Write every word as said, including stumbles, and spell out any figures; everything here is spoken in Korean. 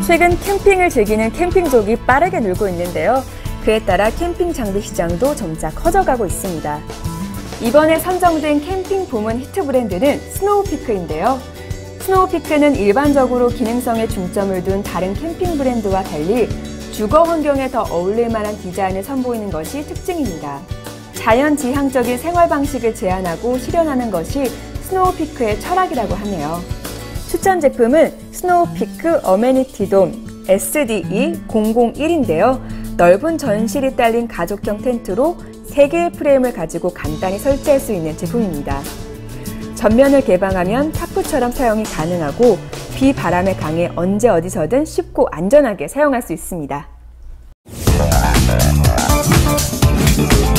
최근 캠핑을 즐기는 캠핑족이 빠르게 늘고 있는데요. 그에 따라 캠핑 장비 시장도 점차 커져가고 있습니다. 이번에 선정된 캠핑 부문 히트 브랜드는 스노우피크인데요. 스노우피크는 일반적으로 기능성에 중점을 둔 다른 캠핑 브랜드와 달리 주거 환경에 더 어울릴 만한 디자인을 선보이는 것이 특징입니다. 자연지향적인 생활 방식을 제안하고 실현하는 것이 스노우피크의 철학이라고 하네요. 추천 제품은 스노우피크 어메니티돔 에스디이 공공일인데요. 넓은 전실이 딸린 가족형 텐트로 세 개의 프레임을 가지고 간단히 설치할 수 있는 제품입니다. 전면을 개방하면 타프처럼 사용이 가능하고 비바람에 강해 언제 어디서든 쉽고 안전하게 사용할 수 있습니다.